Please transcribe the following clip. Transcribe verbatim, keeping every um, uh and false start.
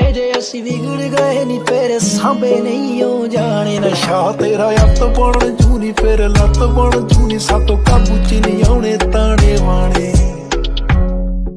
ਜੇ ਅਸੀਂ ਵਿਗੜ ਗਏ ਨੀ ਫੇਰ ਸਾਂਭੇ ਨਹੀਂ ਹੋ ਜਾਣੇ। ਨਸ਼ਾ ਤੇਰਾ ਅੱਤ ਬਣ ਜੂ ਨੀ ਫੇਰ ਲੱਤ ਬਣ ਜੂ ਨੀ ਸਾਤੋਂ